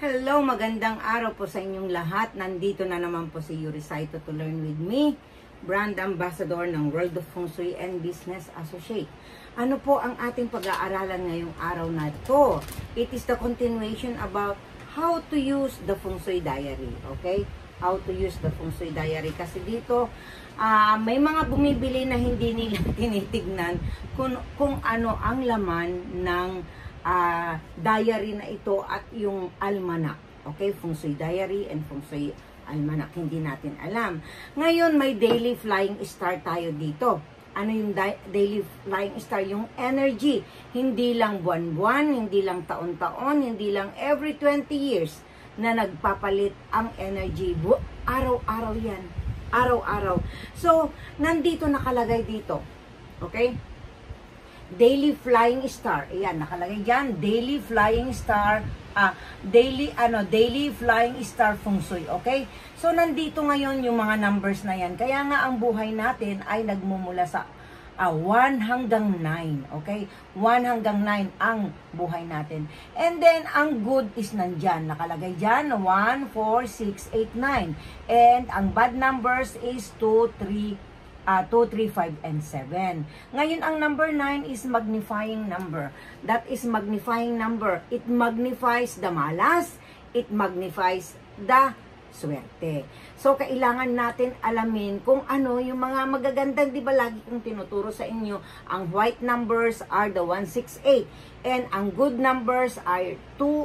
Hello, magandang araw po sa inyong lahat. Nandito na naman po si Yuri Saito to learn with me, brand ambassador ng World of Feng Shui and Business Associate. Ano po ang ating pag-aaralan ngayong araw na ito? It is the continuation about how to use the Feng Shui diary. Okay? How to use the Feng Shui diary. Kasi dito, may mga bumibili na hindi nila tinitignan kung ano ang laman ng diary na ito at yung almanac. Okay, Feng Shui diary and Feng Shui almanac, hindi natin alam. Ngayon, may daily flying star tayo dito. Ano yung daily flying star? Yung energy. Hindi lang buwan-buwan, hindi lang taon-taon, hindi lang every 20 years na nagpapalit ang energy. Araw-araw yan. Araw-araw. So, nandito nakalagay dito. Okay? Daily flying star. Ayan, nakalagay dyan. Daily flying star. Daily flying star Feng Shui. Okay? So, nandito ngayon yung mga numbers na yan. Kaya nga ang buhay natin ay nagmumula sa 1 hanggang 9. Okay? 1 hanggang 9 ang buhay natin. And then, ang good is nandyan. Nakalagay dyan, 1, 4, 6, 8, 9. And ang bad numbers is 2, 3, 5, and 7. Ngayon, ang number 9 is magnifying number. That is magnifying number. It magnifies the malas. It magnifies the swerte. So, kailangan natin alamin kung ano yung mga magagandang, di ba lagi kong tinuturo sa inyo, ang white numbers are the 168. And ang good numbers are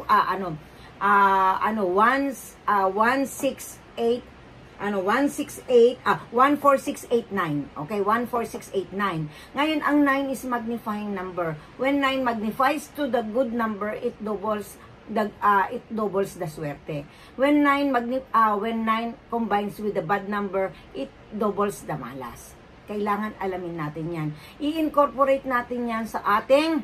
168, 14689. Okay, 14689. Ngayon, ang 9 is magnifying number. When 9 magnifies to the good number, it doubles the swerte. When 9 combines with the bad number, it doubles the malas. Kailangan alamin natin yan. I-incorporate natin yan sa ating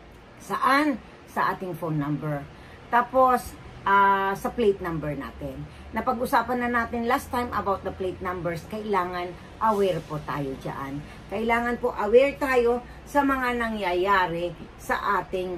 phone number. Tapos, sa plate number natin. Napag-usapan na natin last time about the plate numbers. Kailangan aware po tayo dyan. Kailangan po aware tayo sa mga nangyayari sa ating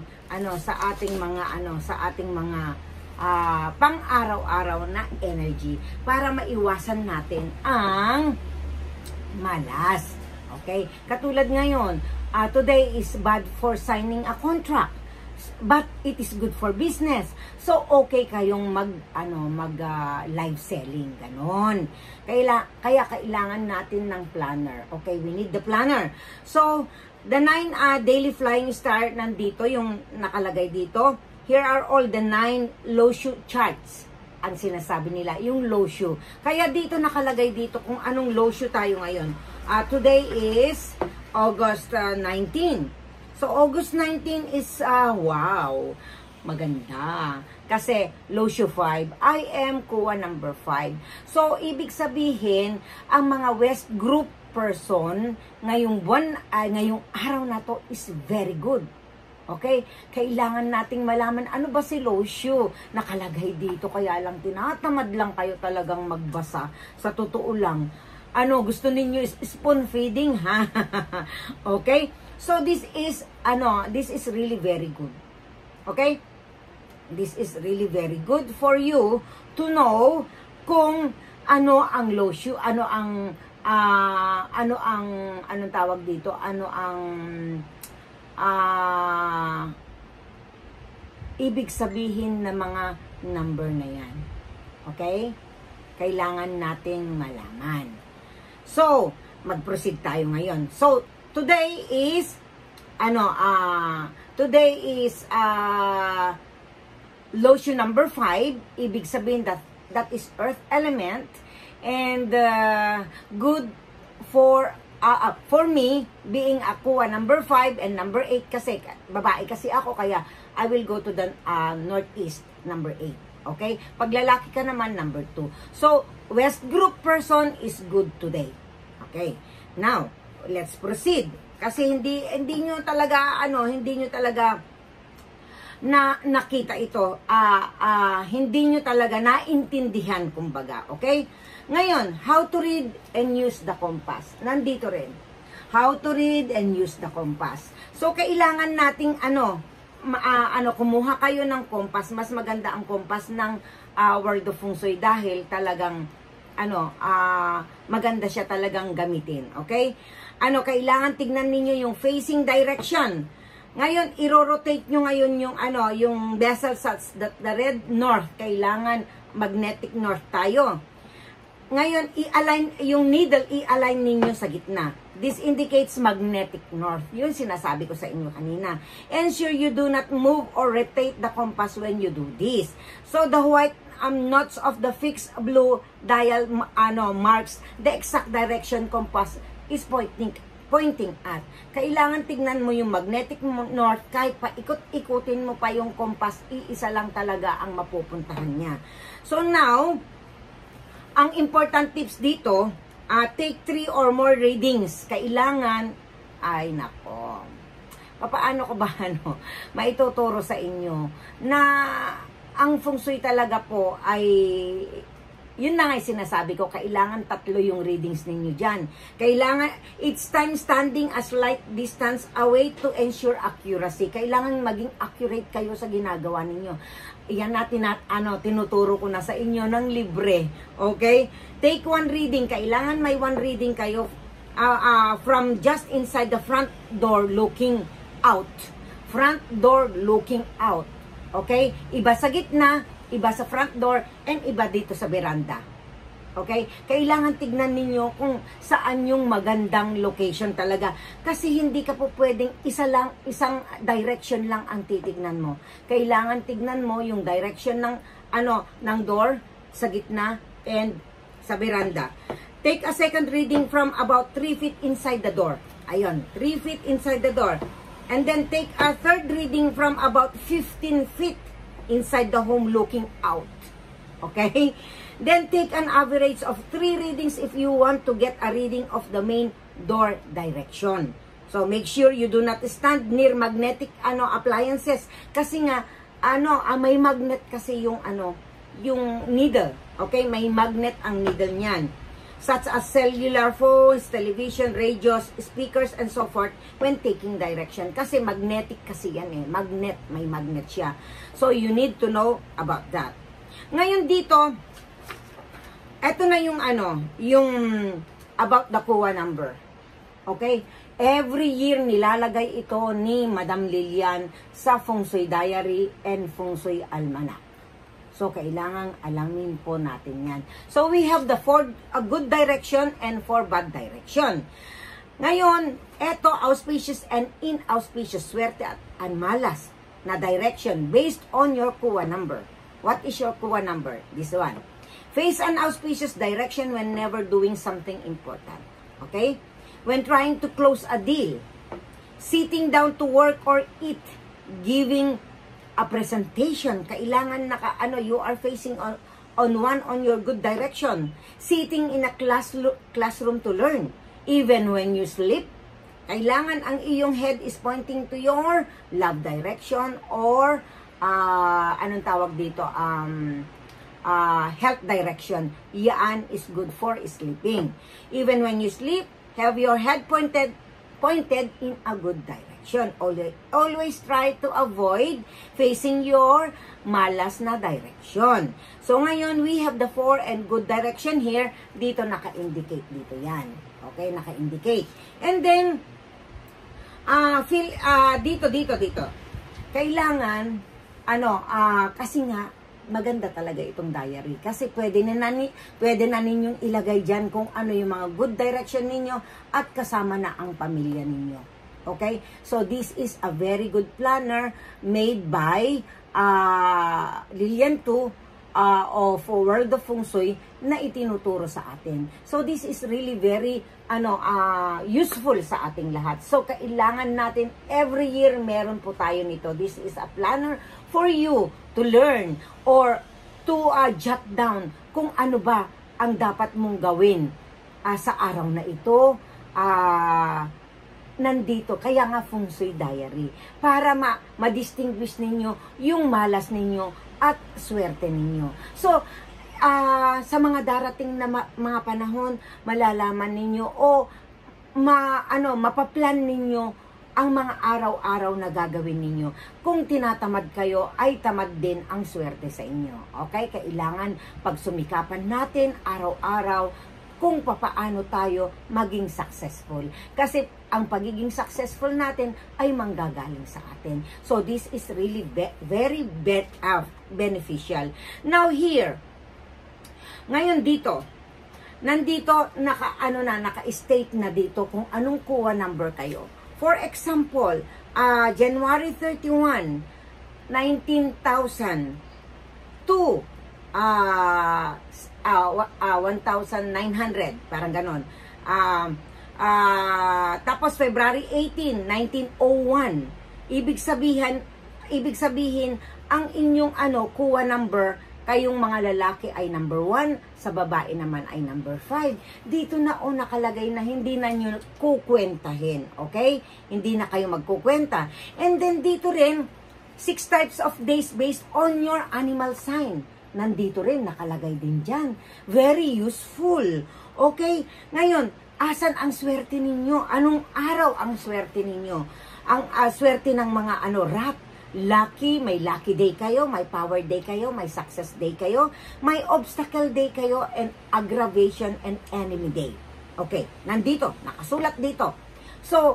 mga pang-araw-araw na energy para maiwasan natin ang malas. Okay? Katulad ngayon, today is bad for signing a contract. But it is good for business. So, okay kayong live selling. Ganon. Kaya kailangan natin ng planner. Okay, we need the planner. So, the 9 daily flying star nandito, yung nakalagay dito. Here are all the 9 low shoe charts. Ang sinasabi nila, yung low shoe. Kaya dito nakalagay dito kung anong low shoe tayo ngayon. Today is August 19. So, August 19 is, wow, maganda. Kasi, low shoe 5, I am kuha number 5. So, ibig sabihin, ang mga West Group person, ngayong araw na to is very good. Okay? Kailangan nating malaman, ano ba si low shoe? Nakalagay dito, kaya lang tinatamad lang kayo talagang magbasa. Sa totoo lang. Gusto ninyo is spoon feeding, ha? Okay? So, this is really very good. Okay? This is really very good for you to know kung ano ang low shoe, anong tawag dito, ibig sabihin ng mga number na yan. Okay? Kailangan nating malaman. So, mag-proceed tayo ngayon. So, today is low shoe number 5. Ibig sabihin that is earth element, and good for me being aqua number 5 and number 8 kasi babae kasi ako, kaya I will go to the northeast number 8. Okay? Pag lalaki ka naman, number 2. So, West Group person is good today. Okay? Now, let's proceed. Kasi hindi nyo talaga nakita ito. Hindi nyo talaga naintindihan, kumbaga. Okay? Ngayon, how to read and use the compass. Nandito rin. How to read and use the compass. So, kailangan nating kumuha kayo ng compass, mas maganda ang compass ng World of Feng Shui dahil talagang maganda siya talagang gamitin. Okay? Kailangan tignan ninyo yung facing direction. Ngayon, i-rotate nyo ngayon yung vessel sa the red north. Kailangan magnetic north tayo. Ngayon, i-align yung needle, i-align ninyo sa gitna. This indicates magnetic north. Yun sinasabi ko sa inyo kanina. Ensure you do not move or rotate the compass when you do this. So the white knots of the fixed blue dial marks the exact direction compass is pointing at. Kailangan tignan mo yung magnetic north, kahit pa ikot-ikutin mo pa yung compass, iisa lang talaga ang mapupuntahan niya. So now, ang important tips dito, take 3 or more readings. Kailangan, ay nako, paano ko ba maituturo sa inyo na ang Feng Shui talaga po ay, yun na nga sinasabi ko, kailangan 3 yung readings ninyo dyan. Kailangan, each time standing a slight distance away to ensure accuracy. Kailangan maging accurate kayo sa ginagawa ninyo. Iyan natin tinuturo ko na sa inyo ng libre. Okay? Take 1 reading. Kailangan may 1 reading kayo from just inside the front door looking out. Front door looking out. Okay? Iba sa gitna, iba sa front door, and iba dito sa veranda. Okay? Kailangan tignan ninyo kung saan yung magandang location talaga. Kasi hindi ka po pwedeng isang direction lang ang titignan mo. Kailangan tignan mo yung direction ng door, sa gitna, and sa veranda. Take a second reading from about 3 feet inside the door. Ayun, 3 feet inside the door. And then take a third reading from about 15 feet inside the home looking out. Okay? Then take an average of 3 readings if you want to get a reading of the main door direction. So make sure you do not stand near magnetic appliances kasi nga may magnet kasi yung needle. Okay? May magnet ang needle niyan. Such as cellular phones, television, radios, speakers, and so forth when taking direction. Kasi magnetic kasi yan eh. May magnet siya. So you need to know about that. Ngayon dito, eto na yung yung about the kuwa number. Okay? Every year nilalagay ito ni Madam Lilian sa Feng Shui Diary and Feng Shui Almanac. So, kailangan alamin po natin yan. So, we have the 4 good direction and 4 bad direction. Ngayon, eto auspicious and inauspicious, swerte at malas na direction based on your kuwa number. What is your kuwa number? This one. Face an auspicious direction when never doing something important. Okay? When trying to close a deal, sitting down to work or eat, giving a presentation, kailangan you are facing on your good direction. Sitting in a classroom to learn. Even when you sleep, kailangan ang iyong head is pointing to your love direction or anong tawag dito? Health direction. Yan is good for sleeping. Even when you sleep, have your head pointed in a good direction. Always try to avoid facing your malas na direction. So ngayon, we have the 4 and good direction here. Dito naka-indicate dito yan. Okay, naka-indicate. And then, dito. Kailangan, kasi nga, maganda talaga itong diary. Kasi pwede na ninyong ilagay dyan kung ano yung mga good direction ninyo at kasama na ang pamilya ninyo. Okay? So, this is a very good planner made by Lilian Tu of World of Feng Shui na itinuturo sa atin. So, this is really very useful sa ating lahat. So, kailangan natin every year meron po tayo nito. This is a planner for you to learn or to jot down kung ano ba ang dapat mong gawin sa araw na ito. Nandito, kaya nga Feng Shui Diary, para ma-distinguish ninyo yung malas ninyo at swerte ninyo. So, sa mga darating na mga panahon, malalaman ninyo o mapaplan ninyo ang mga araw-araw na gagawin ninyo. Kung tinatamad kayo, ay tamad din ang swerte sa inyo. Okay? Kailangan pagsumikapan natin araw-araw kung papaano tayo maging successful. Kasi ang pagiging successful natin ay manggagaling sa atin. So this is really very beneficial. Now here, ngayon dito, nandito naka-state na dito kung anong kuha number kayo. For example, January 31, 19,000 to 1,900, parang ganon. Tapos February 18, 1901. Ibig sabihin ang inyong kuha number, kayong mga lalaki ay number 1, sa babae naman ay number 5. Dito na nakalagay na hindi na nyo kukwentahin. Okay? Hindi na kayo magkukwenta. And then dito rin, 6 types of days based on your animal sign. Nandito rin, nakalagay din dyan. Very useful. Okay? Ngayon, asan ang swerte ninyo? Anong araw ang swerte ninyo? Ang swerte ng mga rat. Lucky, may lucky day kayo, may power day kayo, may success day kayo, may obstacle day kayo, and aggravation and enemy day. Okay, nandito, nakasulat dito. So,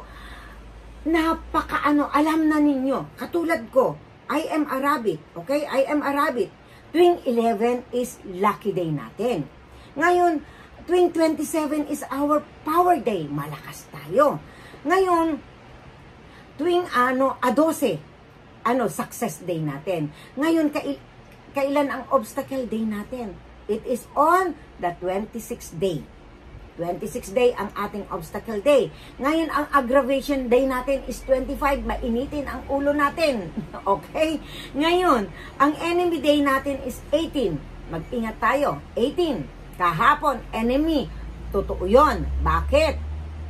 alam na ninyo. Katulad ko, I am a rabbit. Okay, I am a rabbit. Tuwing 11 is lucky day natin. Ngayon, tuwing 27 is our power day. Malakas tayo. Ngayon, tuwing 12, success day natin. Ngayon, kailan ang obstacle day natin? It is on the 26th day. 26th day ang ating obstacle day. Ngayon, ang aggravation day natin is 25. Mainitin ang ulo natin. Okay? Ngayon, ang enemy day natin is 18. Mag-ingat tayo. 18. Kahapon, enemy. Totoo yun. Bakit?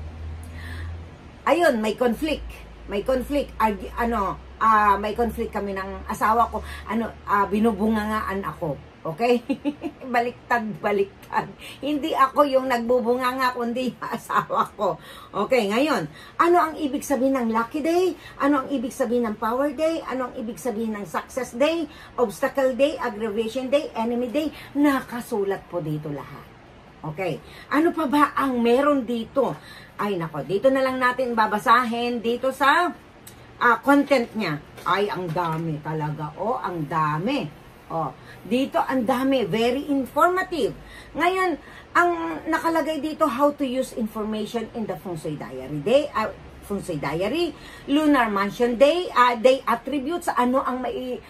Ayun, may conflict. May conflict. May conflict kami ng asawa ko. Binubungangaan ako. Okay? Baliktad. Hindi ako yung nagbubunganga, kundi asawa ko. Okay, ngayon, ano ang ibig sabihin ng lucky day? Ano ang ibig sabihin ng power day? Ano ang ibig sabihin ng success day? Obstacle day, aggravation day, enemy day? Nakasulat po dito lahat. Okay. Ano pa ba ang meron dito? Ay, nako, dito na lang natin babasahin dito sa content niya. Ay, ang dami talaga. Ang dami. Dito ang dami. Very informative. Ngayon, ang nakalagay dito, how to use information in the Feng Shui Diary Day. Feng Shui Diary, Lunar Mansion Day, day attributes, ano ang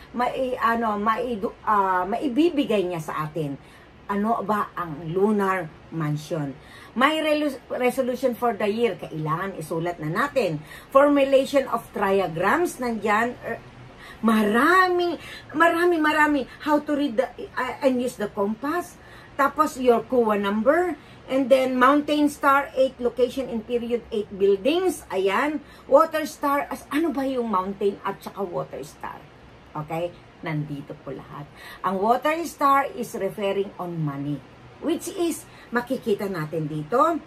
maibibigay niya sa atin. Ano ba ang Lunar Mansion? May resolution for the year. Kailangan isulat na natin. Formulation of triagrams. Nandyan. Marami. How to read and use the compass. Tapos your kuha number. And then mountain star, 8 location in period, 8 buildings. Ayan. Water star. Ano ba yung mountain at saka water star? Okay? Nandito po lahat. Ang water star is referring on money. Which is, makikita natin dito,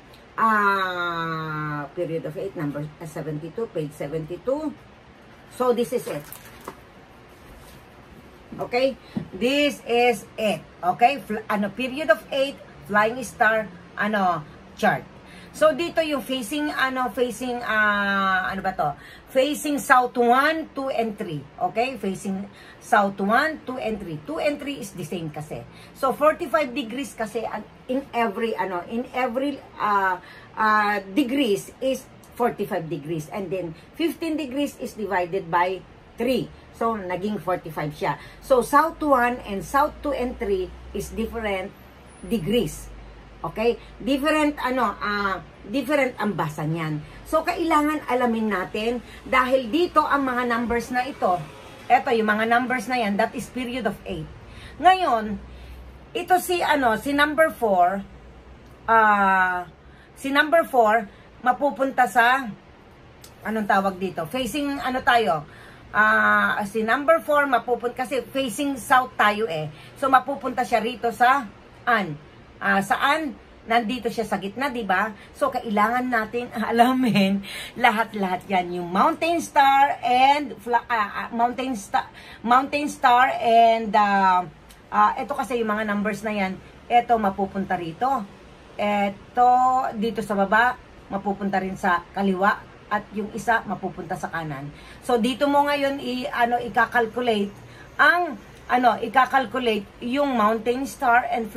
period of 8, number 72, page 72. So, this is it. Okay? This is it. Okay? Period of 8, flying star, chart. So, dito yung facing south 1, 2, and 3. Okay? Facing south 1, 2, and 3. 2 and 3 is the same kasi. So, 45 degrees kasi in every degrees is 45 degrees. And then, 15 degrees is divided by 3. So, naging 45 siya. So, south 1 and south 2 and 3 is different degrees. Okay? Different ang basa niyan. So, kailangan alamin natin dahil dito ang mga numbers na ito, yung mga numbers na yan, that is period of 8. Ngayon, ito si number 4, mapupunta sa, anong tawag dito? Facing, si number 4, mapupunta, kasi facing south tayo So, mapupunta siya rito sa, saan? nandito siya sa gitna, di ba? So, kailangan natin alamin lahat-lahat yan. Yung mountain star and ito kasi yung mga numbers na yan, ito mapupunta rito. Ito, dito sa baba, mapupunta rin sa kaliwa. At yung isa, mapupunta sa kanan. So, dito mo ngayon i-calculate yung mountain star and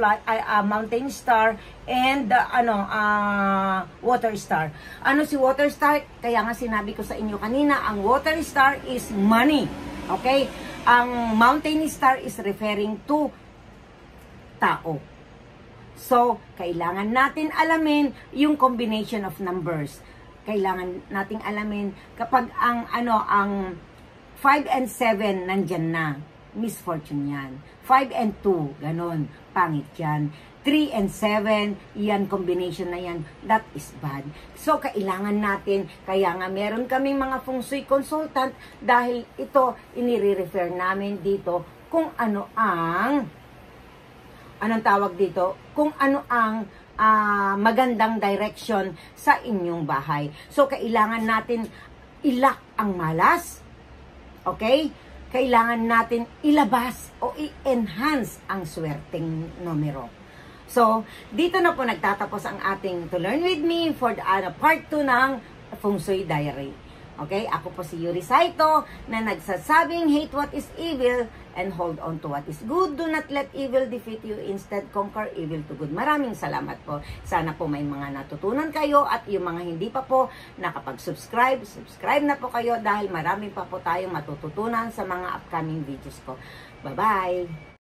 water star. Ano si water star? Kaya nga sinabi ko sa inyo kanina, ang water star is money. Okay? Ang mountain star is referring to tao. So, kailangan natin alamin yung combination of numbers. Kailangan nating alamin kapag ang 5 and 7 nandyan na, misfortune yan. 5 and 2, ganon, pangit yan. 3 and 7, yan, combination na yan, that is bad. So, kailangan natin, kaya nga meron kaming mga feng shui consultant dahil ito, inire-refer namin dito kung ano ang, anong tawag dito? Kung ano ang magandang direction sa inyong bahay. So, kailangan natin ilak ang malas. Okay? Kailangan natin ilabas o i-enhance ang swerteng numero. So, dito na po nagtatapos ang ating To Learn With Me for the part 2 ng Feng Shui Diary. Okay? Ako po si Yuri Saito na nagsasabing hate what is evil and hold on to what is good. Do not let evil defeat you. Instead, conquer evil to good. Maraming salamat po. Sana po may mga natutunan kayo at yung mga hindi pa po nakapag-subscribe, subscribe na po kayo dahil marami pa po tayong matututunan sa mga upcoming videos ko. Bye-bye!